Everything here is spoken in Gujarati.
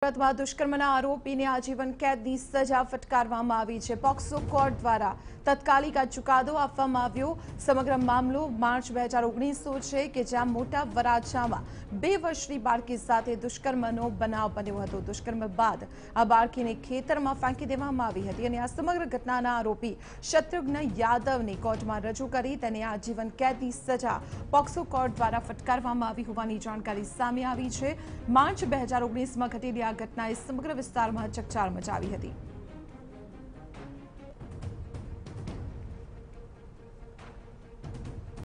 સુરતમાં દુષ્કર્મના આરોપીને આજીવન કેદની સજા ફટકારવામાં આવી છે। પોક્સો કોર્ટ દ્વારા તાત્કાલિક આ ચુકાદો આપવામાં આવ્યો। સમગ્ર મામલો માર્ચ 2019 છે કે જ્યાં મોટા વરાછામાં 2 વર્ષની બાળકી સાથે દુષ્કર્મનો બનાવ બન્યો હતો। દુષ્કર્મ બાદ આ બાળકીને ખેતરમાં ફેંકી દેવામાં આવી હતી અને આ સમગ્ર ઘટનાના આરોપી શત્રુઘ્ન યાદવને કોર્ટમાં રજૂ કરી તેને આજીવન કેદની સજા પોક્સો કોર્ટ દ્વારા ફટકારવામાં આવી હોવાની જાણકારી સામે આવી છે। માર્ચ 2019માં ઘટેલી આ ઘટનાએ સમગ્ર વિસ્તારમાં ચકચાર મચાવી હતી।